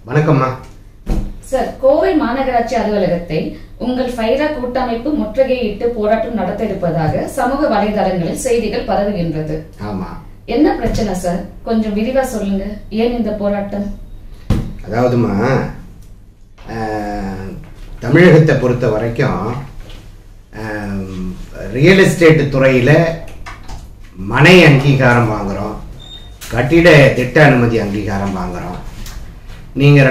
வணக்கம்மா. சார், கோவை மாநகராட்சி அலுவலகத்தை உங்கள் ஃபைரா கூட்டமைப்பு முற்றுகையிட்டு போராட்டம் நடத்த இருப்பதாக சமூக வலைதளங்களில் செய்திகள் பரவுகின்றது. ஆமா, என்ன பிரச்சனை சார்? கொஞ்சம் விரிவா சொல்லுங்க. ஏன் இந்த போராட்டம்? அதாவதுமா, தமிழகத்தை பொறுத்த வரைக்கும் ரியல் எஸ்டேட் துறையில் மனை அங்கீகாரம் வாங்குகிறோம், கட்டிட திட்ட அனுமதி அங்கீகாரம் வாங்குகிறோம். நீங்கள்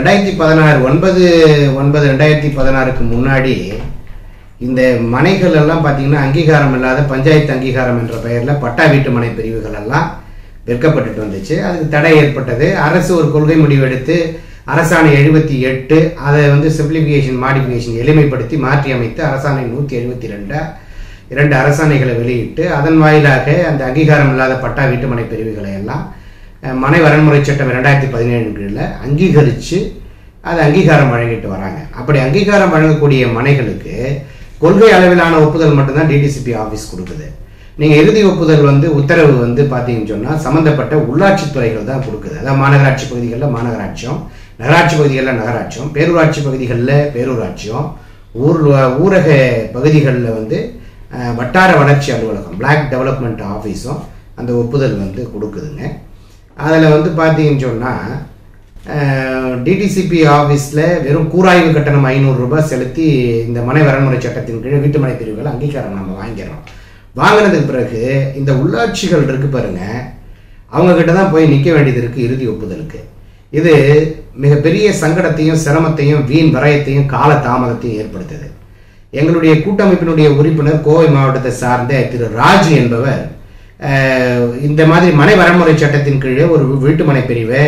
2016 முன்னாடி இந்த மனைகள் எல்லாம் பார்த்தீங்கன்னா அங்கீகாரம் இல்லாத பஞ்சாயத்து அங்கீகாரம் என்ற பெயரில் பட்டா வீட்டு மனை பிரிவுகள் எல்லாம் விற்கப்பட்டுட்டு வந்துச்சு. அதுக்கு தடை ஏற்பட்டது. அரசு ஒரு கொள்கை முடிவெடுத்து அரசாணை 78 அதை சிம்பிளிஃபிகேஷன் மாடிஃபிகேஷன் எளிமைப்படுத்தி மாற்றி அமைத்து அரசாணை 172 2 அரசாணைகளை வெளியிட்டு அதன் வாயிலாக அந்த அங்கீகாரம் இல்லாத பட்டா வீட்டு மனை பிரிவுகளை எல்லாம் மனை வரன்முறை சட்டம் 2017 அங்கீகரித்து அது அங்கீகாரம் வழங்கிட்டு வராங்க. அப்படி அங்கீகாரம் வழங்கக்கூடிய மனைகளுக்கு கொள்கை அளவிலான ஒப்புதல் மட்டும்தான் டிடிசிபி ஆஃபீஸ் கொடுக்குது. நீங்கள் இறுதி ஒப்புதல் உத்தரவு பார்த்தீங்கன்னு சொன்னால் சம்மந்தப்பட்ட உள்ளாட்சி துறைகள் தான் கொடுக்குது. அதாவது மாநகராட்சி பகுதிகளில் மாநகராட்சியும், நகராட்சி பகுதிகளில் நகராட்சியும், பேரூராட்சி பகுதிகளில் பேரூராட்சியும், ஊரக பகுதிகளில் வட்டார வளர்ச்சி அலுவலகம் பிளாக் டெவலப்மெண்ட் ஆஃபீஸும் அந்த ஒப்புதல் கொடுக்குதுங்க. அதில் பார்த்தீங்கன்னு சொன்னால் டிடிசிபி ஆஃபீஸில் வெறும் கூராய்வு கட்டணம் 500 ரூபாய் செலுத்தி இந்த மனை வரன்முறை சட்டத்தின் கீழ் வீட்டு மனை பிரிவுகள் அங்கீகாரம் நம்ம வாங்கிடுறோம். வாங்கினதுக்கு பிறகு இந்த உள்ளாட்சிகள் இருக்கு பாருங்க, அவங்கக்கிட்ட தான் போய் நிற்க வேண்டியது இருக்குது இறுதி ஒப்புதலுக்கு. இது மிகப்பெரிய சங்கடத்தையும் சிரமத்தையும் வீண் விரயத்தையும் கால தாமதத்தையும் ஏற்படுத்துது. எங்களுடைய கூட்டமைப்பினுடைய உறுப்பினர் கோவை மாவட்டத்தை சார்ந்த திரு ராஜு என்பவர் இந்த மாதிரி மனை வரன்முறை சட்டத்தின் கீழே ஒரு வீட்டுமனை பிரிவை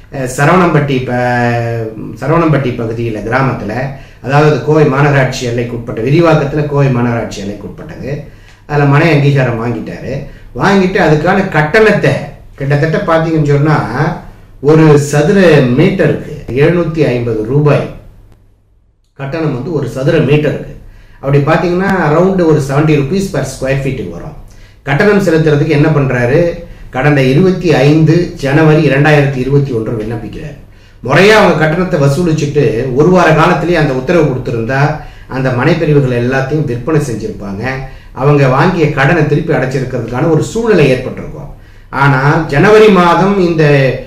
சரவணம்பட்டி பகுதியில் கிராமத்தில், அதாவது கோவை மாநகராட்சி எல்லைக்கு உட்பட்ட விரிவாக்கத்தில் கோவை மாநகராட்சி எல்லைக்கு உட்பட்டது, அதில் மனை அங்கீகாரம் வாங்கிட்டாரு. வாங்கிட்டு அதுக்கான கட்டணத்தை கிட்டத்தட்ட பார்த்தீங்கன்னு சொன்னால் ஒரு சதுர மீட்டருக்கு 750 ரூபாய் கட்டணம் ஒரு சதுர மீட்டருக்கு. அப்படி பார்த்தீங்கன்னா அரௌண்டு ஒரு 70 rupees per square feet வரும். கட்டணம் செலுத்துறதுக்கு என்ன பண்ணுறாரு, கடந்த 25 ஜனவரி 2021 விண்ணப்பிக்கிறார். முறையாக அவங்க கட்டணத்தை வசூலிச்சுட்டு ஒரு வார காலத்திலேயே அந்த உத்தரவு கொடுத்துருந்தா அந்த மனைப்பிரிவுகள் எல்லாத்தையும் விற்பனை செஞ்சுருப்பாங்க. அவங்க வாங்கிய கடனை திருப்பி அடைச்சிருக்கிறதுக்கான ஒரு சூழ்நிலை ஏற்பட்டிருக்கும். ஆனால் ஜனவரி மாதம் இந்த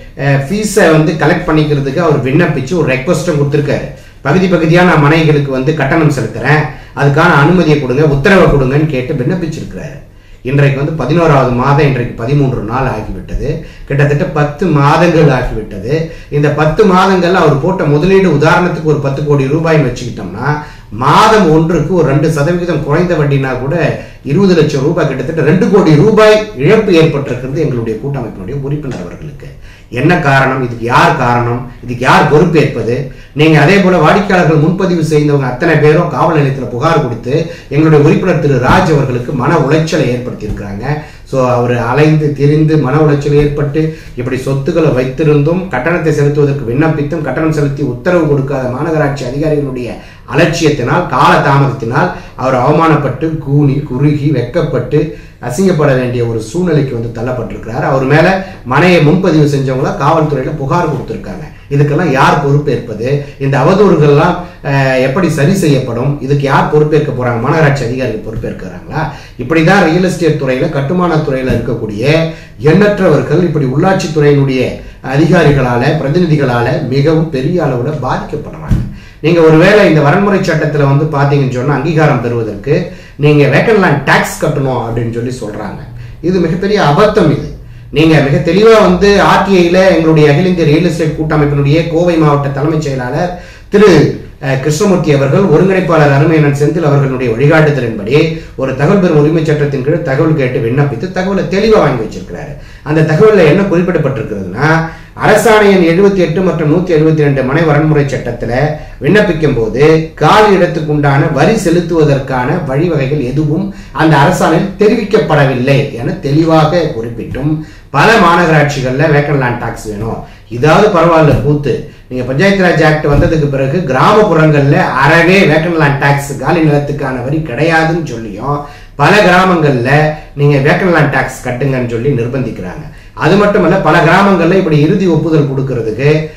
ஃபீஸை கலெக்ட் பண்ணிக்கிறதுக்கு அவர் விண்ணப்பிச்சு ஒரு ரெக்வஸ்ட்டை கொடுத்துருக்காரு. பகுதியான மனைகளுக்கு கட்டணம் செலுத்துறேன், அதுக்கான அனுமதியை கொடுங்க, உத்தரவை கொடுங்கன்னு கேட்டு விண்ணப்பிச்சிருக்கிறாரு. இன்றைக்கு 11வது மாதம், இன்றைக்கு 13 நாள் ஆகிவிட்டது. கிட்டத்தட்ட 10 மாதங்கள் ஆகிவிட்டது. இந்த 10 மாதங்கள்ல அவர் போட்ட முதலீடு உதாரணத்துக்கு ஒரு 10 கோடி ரூபாய்னு வச்சுக்கிட்டோம்னா மாதம் ஒன்றுக்கு ஒரு 2% குறைந்த வட்டினா கூட 20 லட்சம் ரூபாய், கிட்டத்தட்ட 2 கோடி ரூபாய் இழப்பு ஏற்பட்டிருக்கிறது எங்களுடைய கூட்டமைப்பினுடைய உறுப்பினர் அவர்களுக்கு. என்ன காரணம்? இதுக்கு யார் காரணம்? இதுக்கு யார் பொறுப்பேற்பது? நீங்க அதே போல வாடிக்கையாளர்கள் முன்பதிவு செய்தவங்க அத்தனை பேரும் காவல் நிலையத்தில் புகார் கொடுத்து எங்களுடைய உறுப்பினர் திரு ராஜ் அவர்களுக்கு மன உளைச்சலை ஏற்படுத்தி இருக்கிறாங்க. ஸோ அவர் அலைந்து திரிந்து மன உளைச்சல் ஏற்பட்டு இப்படி சொத்துக்களை வைத்திருந்தும் கட்டணத்தை செலுத்துவதற்கு விண்ணப்பித்தும் கட்டணம் செலுத்தி உத்தரவு கொடுக்காத மாநகராட்சி அதிகாரிகளுடைய அலட்சியத்தினால் கால தாமதத்தினால் அவர் அவமானப்பட்டு கூனி குறுகி வெக்கப்பட்டு அசிங்கப்பட வேண்டிய ஒரு சூழ்நிலைக்கு தள்ளப்பட்டிருக்கிறார். அவர் மேல மனையை முன்பதிவு செஞ்சவங்கள காவல்துறையில புகார் கொடுத்திருக்காங்க. இதுக்கெல்லாம் யார் பொறுப்பேற்பது? இந்த அவதூறுகள்லாம் எப்படி சரி செய்யப்படும்? இதுக்கு யார் பொறுப்பேற்க போறாங்க? மாநகராட்சி அதிகாரிகள் பொறுப்பேற்கிறாங்களா? இப்படிதான் ரியல் எஸ்டேட் துறையில, கட்டுமான துறையில இருக்கக்கூடிய எண்ணற்றவர்கள் இப்படி உள்ளாட்சி துறையினுடைய அதிகாரிகளால, பிரதிநிதிகளால மிகவும் பெரிய அளவுல பாதிக்கப்படுறாங்க. நீங்க ஒருவேளை இந்த வரன்முறை சட்டத்துல பாத்தீங்கன்னு சொன்னா அங்கீகாரம் பெறுவதற்கு நீங்க வேக்கன்ட் லேண்ட் டாக்ஸ் கட்டணும் அப்படின்னு சொல்றாங்க. இது மிகப்பெரிய அபத்தம். இது நீங்க மிக தெளிவா ஆர்டிஐல எங்களுடைய அகில இந்திய ரியல் எஸ்டேட் கூட்டமைப்பினுடைய கோவை மாவட்ட தலைமைச் செயலாளர் திரு கிருஷ்ணமூர்த்தி அவர்கள், ஒருங்கிணைப்பாளர் அருமையன் செந்தில் அவர்களுடைய வழிகாட்டுதலின்படி ஒரு தகவல் பெறும் உரிமை சட்டத்தின் கீழ் தகவல் கேட்டு விண்ணப்பித்து தகவலை தெளிவா வாங்கி வச்சிருக்கிறாரு. அந்த தகவல்ல என்ன குறிப்பிடப்பட்டிருக்கிறதுனா, அரசாணையின் 78 மற்றும் 172 மனை வரன்முறை சட்டத்துல விண்ணப்பிக்கும் போது காலி இடத்துக்கு உண்டான வரி செலுத்துவதற்கான வழிவகைகள் எதுவும் அந்த அரசாணையில் தெரிவிக்கப்படவில்லை என தெளிவாக குறிப்பிட்டும் பல மாநகராட்சிகள்ல வேக்கன்ட் லேண்ட் டாக்ஸ் வேணும், இதாவது பரவாயில்ல கூத்து, நீங்க பஞ்சாயத்து ராஜ் ஆக்ட் வந்ததுக்கு பிறகு கிராமப்புறங்கள்ல அறவே வேக்கன்ட் லேண்ட் டாக்ஸ் காலி நிலத்துக்கான வரி கிடையாதுன்னு சொல்லியும் பல கிராமங்கள்ல நீங்க வேக்கன்ட் லேண்ட் டாக்ஸ் கட்டுங்கன்னு சொல்லி நிர்பந்திக்கிறாங்க. அது மட்டுமல்ல, பல கிராமங்கள்ல இப்படி இறுதி ஒப்புதல் கொடுக்கறதுக்கு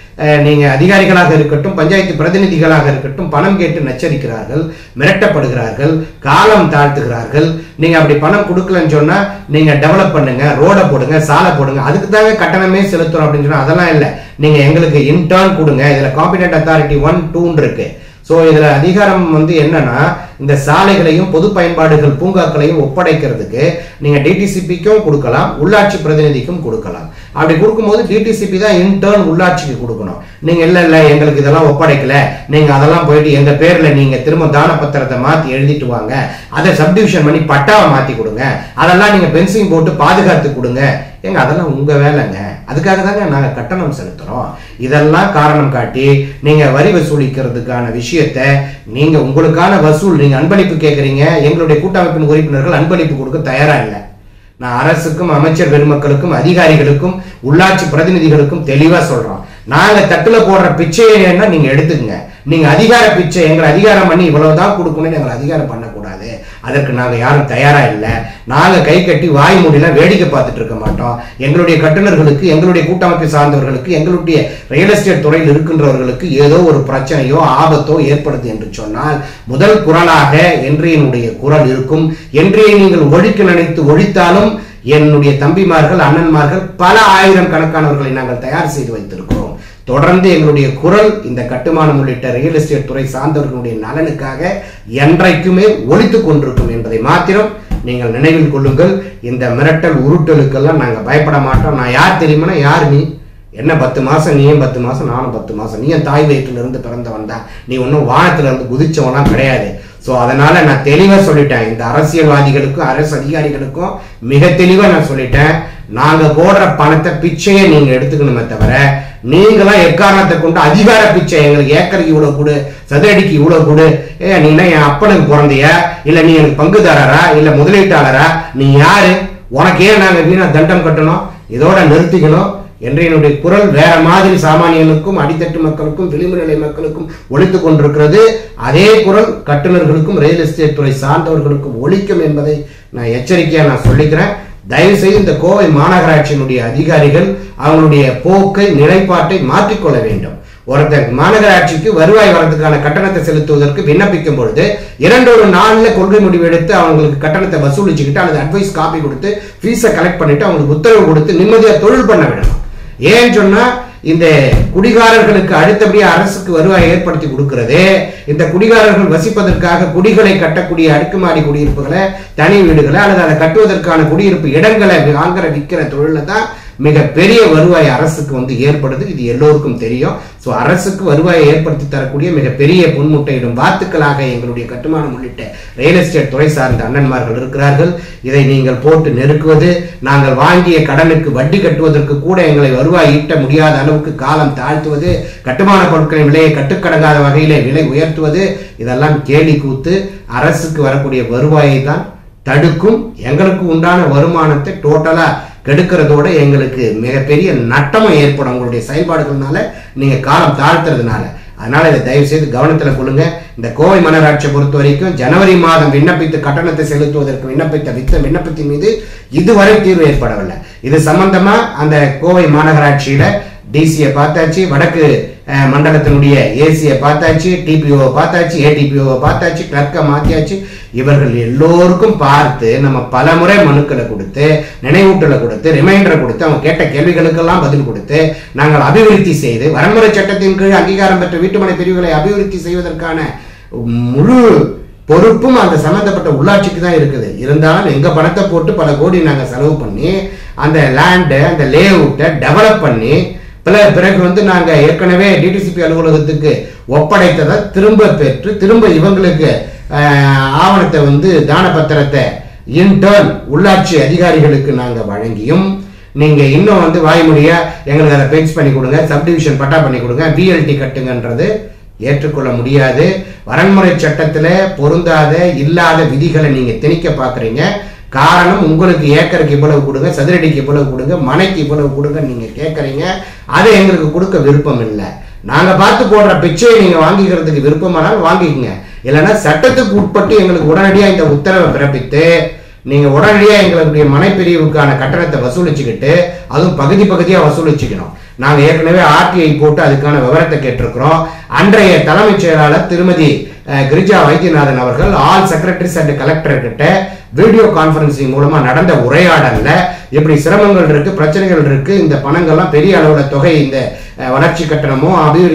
நீங்க அதிகாரிகளாக இருக்கட்டும், பஞ்சாயத்து பிரதிநிதிகளாக இருக்கட்டும், பணம் கேட்டு நச்சரிக்கிறார்கள், மிரட்டப்படுகிறார்கள், காலம் தாழ்த்துகிறார்கள். நீங்க அப்படி பணம் கொடுக்கலன்னு சொன்னா நீங்க டெவலப் பண்ணுங்க, ரோட போடுங்க, சாலை போடுங்க, அதுக்கு தாங்க கட்டணமே செலுத்துறோம் அப்படின்னு சொன்னா அதெல்லாம் இல்லை. நீங்க எங்களுக்கு இன்டர்ன் கொடுங்க, இதுல காம்பிடன்ட் அத்தாரிட்டி 1, 2 இருக்கு. ஸோ இதுல அதிகாரம் என்னன்னா இந்த சாலைகளையும் பொது பயன்பாடுகள் பூங்காக்களையும் ஒப்படைக்கிறதுக்கு நீங்க டிடிசிபிக்கும் கொடுக்கலாம், உள்ளாட்சி பிரதிநிதிக்கும் கொடுக்கலாம். அப்படி கொடுக்கும்போது டிடிசிபி தான் இன்டர்ன் உள்ளாட்சிக்கு கொடுக்கணும். நீங்க இல்ல எங்களுக்கு இதெல்லாம் ஒப்படைக்கல, நீங்க அதெல்லாம் போயிட்டு எங்க பேர்ல நீங்க திரும்ப தான பத்திரத்தை மாத்தி எழுதிட்டு வாங்க, அதை சப்டிவிஷன் பண்ணி பட்டாவை மாத்தி கொடுங்க, அதெல்லாம் நீங்க பென்சிங் போட்டு பாதுகாத்து கொடுங்க. ஏங்க அதெல்லாம் உங்க வேலைங்க, அதுக்காக தாங்க நாங்க கட்டணம் செலுத்துறோம். இதெல்லாம் காரணம் காட்டி நீங்க வரி வசூலிக்கிறதுக்கான விஷயத்தை நீங்க உங்களுக்கான வசூல் நீங்க அன்பளிப்பு கேட்கறீங்க. எங்களுடைய கூட்டமைப்பின் உறுப்பினர்கள் அன்பளிப்பு கொடுக்க தயாரா இல்லை. நான் அரசுக்கும் அமைச்சர் பெருமக்களுக்கும் அதிகாரிகளுக்கும் உள்ளாட்சி பிரதிநிதிகளுக்கும் தெளிவா சொல்றோம், நாங்க தட்டுல போடுற பிச்சையை நீங்க எடுத்துக்கங்க. நீங்க அதிகார பிச்சை எங்களை அதிகாரம் பண்ணி இவ்வளவுதான் கொடுக்கணும்னு எங்களை அதிகாரம் பண்ணக்கூடாது. அதற்கு நாங்க யாரும் தயாரா இல்லை. நாங்க கை கட்டி வாய் மூடில வேடிக்கை பார்த்துட்டு இருக்க மாட்டோம். எங்களுடைய கட்டுநர்களுக்கு, எங்களுடைய கூட்டமைப்பை சார்ந்தவர்களுக்கு, எங்களுடைய ரியல் எஸ்டேட் துறையில் இருக்கின்றவர்களுக்கு ஏதோ ஒரு பிரச்சனையோ ஆபத்தோ ஏற்படுது என்று சொன்னால் முதல் குரலாக என்றையினுடைய குரல் இருக்கும். என்றையை நீங்கள் ஒழிக்க நினைத்து ஒழித்தாலும் என்னுடைய தம்பிமார்கள், அண்ணன்மார்கள், பல ஆயிரம் கணக்கானவர்களை நாங்கள் தயார் செய்து வைத்திருக்கிறோம். தொடர்ந்து எங்களுடைய குரல் இந்த கட்டுமானம் உள்ளிட்ட ரியல் எஸ்டேட் துறை சார்ந்தவர்களுடைய நலனுக்காக என்றைக்குமே ஒலித்துக் கொண்டிருக்கும் என்பதை மாத்திரம் நீங்கள் நினைவில் கொள்ளுங்கள். இந்த மிரட்டல் உருட்டலுக்கெல்லாம் நாங்க பயப்பட மாட்டோம். நான் யார் தெரியுமா? யார் நீ? என்ன 10 மாசம், நீயும் 10 மாசம், நானும் 10 மாசம். நீ என் தாய் வயிற்றில இருந்து பிறந்தவன் தான். நீ ஒன்னும் வானத்துல இருந்து குதிச்சவெல்லாம் கிடையாது. சோ அதனால நான் தெளிவா சொல்லிட்டேன். இந்த அரசியல்வாதிகளுக்கும் அரசு அதிகாரிகளுக்கும் மிக தெளிவா நான் சொல்லிட்டேன், நாங்க போடுற பணத்தை பிச்சையை நீங்க எடுத்துக்கணுமே தவிர நீங்களாம் எக்காரணத்தை கொண்டு அதிகார பிச்சை எங்களுக்கு ஏக்கருக்கு இவ்வளவு கொடு, சதுரடிக்கு இவ்வளவு கொடு, நீனா என் அப்பனுக்கு பிறந்தையா, இல்ல நீ எனக்கு பங்குதாரரா, இல்ல முதலீட்டாளரா, நீ யாரு, உனக்கு ஏன் நாங்க வீணா தண்டம் கட்டணும்? இதோட நிறுத்திக்கணும் என்று என்னுடைய குரல் வேற மாதிரி சாமானியனுக்கும் அடித்தட்டு மக்களுக்கும் விளிம்பு நிலை மக்களுக்கும் ஒலித்துக் கொண்டிருக்கிறது. அதே குரல் கட்டுநர்களுக்கும் ரியல் எஸ்டேட் துறை சார்ந்தவர்களுக்கும் ஒலிக்கும் என்பதை நான் எச்சரிக்கையா நான் சொல்லிக்கிறேன். தயவு செய்து இந்த கோவை மாநகராட்சியினுடைய அதிகாரிகள் அவங்களுடைய போக்கை, நிலைப்பாட்டை மாற்றிக்கொள்ள வேண்டும். ஒருத்தர் மாநகராட்சிக்கு வருவாய் வரதுக்கான கட்டணத்தை செலுத்துவதற்கு விண்ணப்பிக்கும் பொழுது 2 நாள்ல கொள்கை முடிவு எடுத்து அவங்களுக்கு கட்டணத்தை வசூலிச்சுக்கிட்டு அல்லது அட்வைஸ் காப்பி கொடுத்து ஃபீஸை கலெக்ட் பண்ணிட்டு அவங்களுக்கு உத்தரவு கொடுத்து நிம்மதியா தொழில் பண்ண விடணும். ஏன்னு சொன்னா இந்த குடிகாரர்களுக்கு அடுத்தபடியா அரசுக்கு வருவாய் ஏற்படுத்தி கொடுக்கிறது. இந்த குடிகாரர்கள் வசிப்பதற்காக குடிகளை கட்டக்கூடிய அடுக்குமாடி குடியிருப்புகளை, தனி வீடுகளை அல்லது அதை கட்டுவதற்கான குடியிருப்பு இடங்களை வாங்குற விற்கிற தொழில தான் மிக பெரிய வருவாய் அரசுக்கு ஏற்படுது. இது எல்லோருக்கும் தெரியும். சோ அரசுக்கு வருவாயை ஏற்படுத்தி தரக்கூடிய மிகப்பெரிய பொன்முட்டையிடும் வாத்துக்களாக எங்களுடைய கட்டுமானம் உள்ளிட்ட ரியல் எஸ்டேட் துறை சார்ந்த அண்ணன்மார்கள் இருக்கிறார்கள். இதை நீங்கள் போட்டு நெருக்குவது, நாங்கள் வாங்கிய கடனுக்கு வட்டி கட்டுவதற்கு கூட எங்களை வருவாய் ஈட்ட முடியாத அளவுக்கு காலம் தாழ்த்துவது, கட்டுமான பொருட்களின் விலையை கட்டுக்கடங்காத வகையிலே விலை உயர்த்துவது, இதெல்லாம் கேலி கூத்து. அரசுக்கு வரக்கூடிய வருவாயை தான் தடுக்கும். எங்களுக்கு உண்டான வருமானத்தை டோட்டலா கெடுக்கிறதோட எங்களுக்கு மிகப்பெரிய நட்டமும் ஏற்படும் உங்களுடைய செயல்பாடுகள்னால, நீங்க காலம் தாழ்த்துறதுனால. அதனால இதை தயவு செய்து கவனத்தில் கொள்ளுங்க. இந்த கோவை மாநகராட்சியை பொறுத்த வரைக்கும் ஜனவரி மாதம் விண்ணப்பித்து கட்டணத்தை செலுத்துவதற்கு விண்ணப்பித்த விண்ணப்பத்தின் மீது இதுவரை தீர்வு ஏற்படவில்லை. இது சம்பந்தமா அந்த கோவை மாநகராட்சியில டிசியை பார்த்தாச்சு, வடக்கு மண்டலத்தினுடைய ஏசியை பார்த்தாச்சு, டிபிஓ பார்த்தாச்சு, ஏடிபிஓ பார்த்தாச்சு, கிளர்க்கை மாத்தியாச்சு. இவர்கள் எல்லோருக்கும் பார்த்து நம்ம பல முறை மனுக்களை கொடுத்து, நினைவூட்டலை கொடுத்து, ரிமைண்டரை கொடுத்து, அவங்க கேட்ட கேள்விகளுக்கெல்லாம் பதில் கொடுத்து நாங்கள் அபிவிருத்தி செய்து வரன்முறை சட்டத்தின் கீழ் அங்கீகாரம் பெற்ற வீட்டுமனை பிரிவுகளை அபிவிருத்தி செய்வதற்கான முழு பொறுப்பும் அந்த சம்பந்தப்பட்ட உள்ளாட்சிக்கு தான் இருக்குது. இருந்தாலும் எங்க பணத்தை போட்டு பல கோடி நாங்க செலவு பண்ணி அந்த லேண்டை, அந்த லே அவுட்டை டெவலப் பண்ணி பிறகு நாங்க ஏற்கனவே டிடிசிபி அலுவலகத்துக்கு ஒப்படைத்ததை திரும்ப பெற்று திரும்ப இவங்களுக்கு ஆவணத்தை தான பத்திரத்தை இன்டர்ன் உள்ளாட்சி அதிகாரிகளுக்கு நாங்க வழங்கியும் நீங்க இன்னும் வாய்மொழியா எங்களுக்கு அதை பேச் பண்ணி கொடுங்க, சப்டிவிஷன் பட்டா பண்ணி கொடுங்க, பிஎல்டி கட்டுங்கன்றது ஏற்றுக்கொள்ள முடியாது. வரன்முறை சட்டத்துல பொருந்தாத இல்லாத விதிகளை நீங்க திணிக்க பாக்குறீங்க. காரணம், உங்களுக்கு ஏக்கருக்கு இவ்வளவு கொடுங்க, சதுரடிக்கு இவ்வளவு கொடுங்க, மனைக்கு இவ்வளவு கொடுங்க நீங்க கேட்கறீங்க. அதை எங்களுக்கு கொடுக்க விருப்பம் இல்லை. நாங்க பார்த்து போடுற பிச்சையை நீங்க வாங்கிக்கிறதுக்கு விருப்பமானால் வாங்கிக்கங்க. இல்லைன்னா சட்டத்துக்கு உட்பட்டு எங்களுக்கு உடனடியா இந்த உத்தரவை பிறப்பித்து நீங்க உடனடியா எங்களுடைய மனைப்பிரிவுக்கான கட்டணத்தை வசூலிச்சுக்கிட்டு, அதுவும் பகுதி பகுதியா வசூலிச்சுக்கணும். நாங்கள் ஏற்கனவே ஆர்டிஐ போட்டு அதுக்கான விவரத்தை கேட்டிருக்கிறோம். அன்றைய தலைமைச் செயலாளர் திருமதி கிரிஜா வைத்தியநாதன் அவர்கள் ஆல் செக்ரட்டரிஸ் அண்ட் கலெக்டர் கிட்ட வீடியோ கான்பரன்சிங் மூலமா நடந்த உரையாடல்ல இப்படி சிரமங்கள் இருக்கு, பிரச்சனைகள் இருக்கு, இந்த பணங்கள்லாம் பெரிய அளவுல தொகை, இந்த வளர்ச்சி கட்டணமோ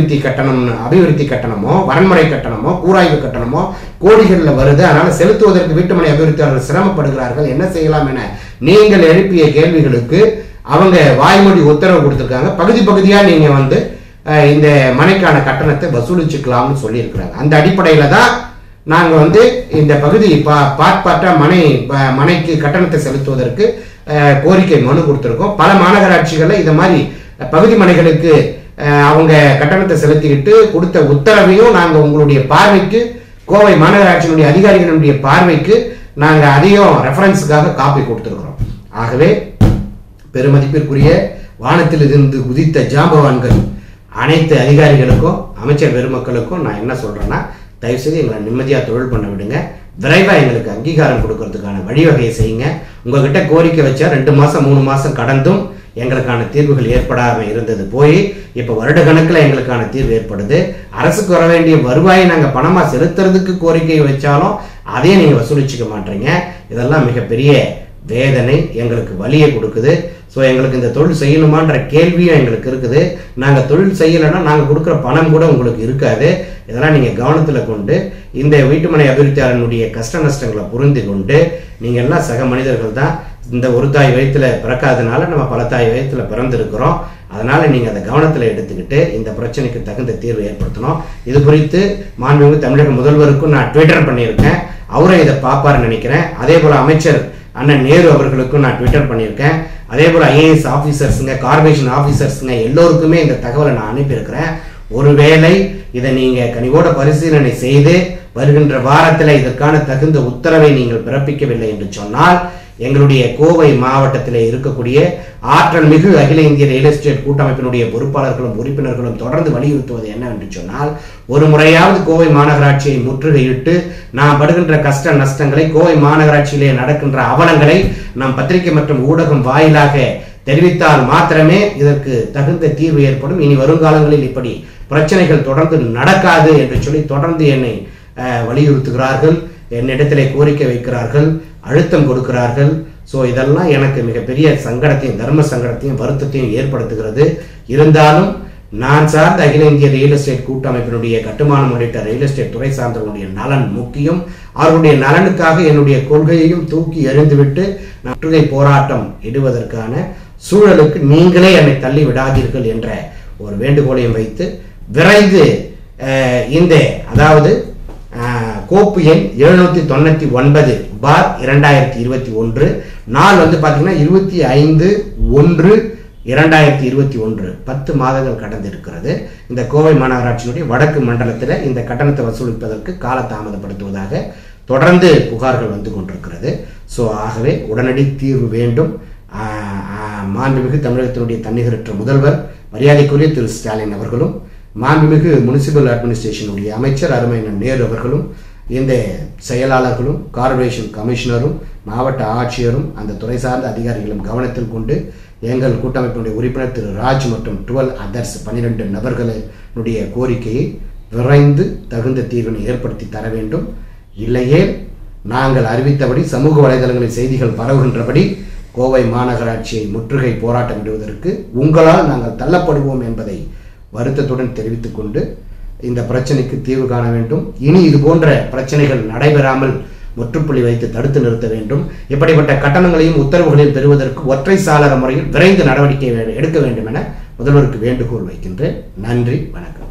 அபிவிருத்தி கட்டணமோ வரன்முறை கட்டணமோ கூராய்வு கட்டணமோ கோடிகள்ல வருது, அதனால செலுத்துவதற்கு வீட்டுமனை அபிவிருத்தியாளர்கள் சிரமப்படுகிறார்கள், என்ன செய்யலாம் என நீங்கள் எழுப்பிய கேள்விகளுக்கு அவங்க வாய்மொழி உத்தரவு கொடுத்திருக்காங்க. பகுதி பகுதியா நீங்க வந்து இந்த மனைக்கான கட்டணத்தை வசூலிச்சுக்கலாம்னு சொல்லி இருக்கிறாங்க. அந்த அடிப்படையில தான் நாங்க வந்து இந்த பகுதி பார்ட்டா மனைக்கு கட்டணத்தை செலுத்துவதற்கு கோரிக்கை மனு கொடுத்திருக்கோம். பல மாநகராட்சிகள்ல இந்த மாதிரி பகுதி மனைகளுக்கு அவங்க கட்டணத்தை செலுத்திக்கிட்டு கொடுத்த உத்தரவையும் நாங்க உங்களுடைய பார்வைக்கு, கோவை மாநகராட்சியினுடைய அதிகாரிகளுடைய பார்வைக்கு நாங்க அதையும் ரெஃபரன்ஸுக்காக காப்பி கொடுத்திருக்கிறோம். ஆகவே பெருமதிப்பிற்குரிய வானத்தில் இருந்து குதித்த ஜாம்பவான்கள் அனைத்து அதிகாரிகளுக்கும் அமைச்சர் பெருமக்களுக்கும் நான் என்ன சொல்றேன்னா, தயவுசெய்து எங்களை நிம்மதியா தொழில் பண்ண விடுங்க. விரைவா எங்களுக்கு அங்கீகாரம் கொடுக்கறதுக்கான வழிவகையை செய்யுங்க. உங்ககிட்ட கோரிக்கை வச்சா 2 மாசம் 3 மாசம் கடந்தும் எங்களுக்கான தீர்வுகள் ஏற்படாம இருந்தது போய் இப்ப வருட கணக்குல எங்களுக்கான தீர்வு ஏற்படுது. அரசுக்கு வர வேண்டிய வருவாயை நாங்க பணமா செலுத்துறதுக்கு கோரிக்கை வச்சாலும் அதையும் நீங்க வசூலிச்சுக்க மாட்டீங்க. இதெல்லாம் மிகப்பெரிய வேதனை, எங்களுக்கு வலியை கொடுக்குது. ஸோ எங்களுக்கு இந்த தொழில் செய்யணுமான்ற கேள்வியும் எங்களுக்கு இருக்குது. நாங்கள் தொழில் செய்யலைன்னா நாங்கள் கொடுக்குற பணம் கூட உங்களுக்கு இருக்காது. இதெல்லாம் நீங்கள் கவனத்தில் கொண்டு இந்த வீட்டுமனை அபிவிருத்தியாளனுடைய கஷ்ட நஷ்டங்களை புரிந்து கொண்டு, நீங்கள் எல்லாம் சக மனிதர்கள் தான். இந்த ஒரு தாய் வயிற்றுல பிறக்காதனால நம்ம பல தாய் வயிற்றுல பிறந்திருக்கிறோம். அதனால நீங்க அதை கவனத்தில் எடுத்துக்கிட்டு இந்த பிரச்சனைக்கு தகுந்த தீர்வு ஏற்படுத்தணும். இது குறித்து மாண்புமிகு தமிழக முதல்வருக்கும் நான் ட்விட்டர் பண்ணியிருக்கேன், அவரை இதை பார்ப்பாருன்னு நினைக்கிறேன். அதே போல அமைச்சர் அண்ணன் நேரு அவர்களுக்கும் நான் ட்விட்டர் பண்ணியிருக்கேன். அதே போல ஐஏஎஸ் ஆபீசர்ஸுங்க, கார்பரேஷன் ஆபீசர்ஸுங்க எல்லோருக்குமே இந்த தகவலை நான் அனுப்பியிருக்கிறேன். ஒருவேளை இதை நீங்க கனிவோட பரிசீலனை செய்து வருகின்ற வாரத்தில் இதற்கான தகுந்த உத்தரவை நீங்கள் பிறப்பிக்கவில்லை என்று சொன்னால், எங்களுடைய கோவை மாவட்டத்தில் இருக்கக்கூடிய ஆற்றல் மிகு அகில இந்திய ரியல் எஸ்டேட் கூட்டமைப்பினுடைய பொறுப்பாளர்களும் உறுப்பினர்களும் தொடர்ந்து வலியுறுத்துவது என்னவென்று சொன்னால், ஒரு முறையாவது கோவை மாநகராட்சியை முற்றுகையிட்டு நாம் படுகின்ற கஷ்ட நஷ்டங்களை, கோவை மாநகராட்சியிலே நடக்கின்ற அவலங்களை நாம் பத்திரிகை மற்றும் ஊடகம் வாயிலாக தெரிவித்தால் மாத்திரமே இதற்கு தகுந்த தீர்வு ஏற்படும். இனி வருங்காலங்களில் இப்படி பிரச்சனைகள் தொடர்ந்து நடக்காது என்று சொல்லி தொடர்ந்து என்னை வலியுறுத்துகிறார்கள், என்னிடத்திலே கோரிக்கை வைக்கிறார்கள், அழுத்தம் கொடுக்கிறார்கள். ஸோ இதெல்லாம் எனக்கு மிகப்பெரிய சங்கடத்தையும் தர்ம சங்கடத்தையும் வருத்தத்தையும் ஏற்படுத்துகிறது. இருந்தாலும் நான் சார்ந்த அகில இந்திய ரியல் எஸ்டேட் கூட்டமைப்பினுடைய கட்டுமானம் உள்ளிட்ட ரியல் எஸ்டேட் துறை சார்ந்தவர்களுடைய நலன் முக்கியம். அவர்களுடைய நலனுக்காக என்னுடைய கொள்கையையும் தூக்கி எறிந்துவிட்டு முற்றுகை போராட்டம் இடுவதற்கான சூழலுக்கு நீங்களே என்னை தள்ளி விடாதீர்கள் என்ற ஒரு வேண்டுகோளையும் வைத்து விரைந்து இந்த அதாவது கோப்பு எண் 799/2021 நாள் வந்து பாத்தீங்கன்னா 25/1/2021 10 மாதங்கள் கடந்து இருக்கிறது. இந்த கோவை மாநகராட்சியினுடைய வடக்கு மண்டலத்தில் இந்த கட்டணத்தை வசூலிப்பதற்கு காலதாமதப்படுத்துவதாக தொடர்ந்து புகார்கள் வந்து கொண்டிருக்கிறது. ஸோ ஆகவே உடனடி தீர்வு வேண்டும். மாண்புமிகு தமிழகத்தினுடைய தன்னிகரற்ற முதல்வர் மரியாதைக்குரிய திரு ஸ்டாலின் அவர்களும், மாண்புமிகு முனிசிபல் அட்மினிஸ்ட்ரேஷனுடைய அமைச்சர் அருமையண்ணன் நேரு அவர்களும், இந்த செயலாளர்களும், கார்ப்பரேஷன் கமிஷனரும், மாவட்ட ஆட்சியரும், அந்த துறை சார்ந்த அதிகாரிகளும் கவனத்தில் கொண்டு எங்கள் கூட்டமைப்பினுடைய உறுப்பினர் திரு ராஜ் மற்றும் 12 அதர்ஸ் 12 நபர்களுடைய கோரிக்கையை விரைந்து தகுந்த தீர்வினை ஏற்படுத்தி தர வேண்டும். இல்லையே நாங்கள் அறிவித்தபடி சமூக வலைதளங்களில் செய்திகள் பரவுகின்றபடி கோவை மாநகராட்சியை முற்றுகை போராட்டம் விடுவதற்கு உங்களால் நாங்கள் தள்ளப்படுவோம் என்பதை வருத்தத்துடன் தெரிவித்துக் கொண்டு இந்த பிரச்சனைக்கு தீர்வு காண வேண்டும். இனி இது போன்ற பிரச்சனைகள் நடைபெறாமல் முற்றுப்புள்ளி வைத்து தடுத்து நிறுத்த வேண்டும். இப்படிப்பட்ட கட்டணங்களையும் உத்தரவுகளையும் பெறுவதற்கு ஒற்றை சாளர முறையில் விரைந்து நடவடிக்கை எடுக்க வேண்டும் என முதல்வருக்கு வேண்டுகோள் வைக்கின்றேன். நன்றி, வணக்கம்.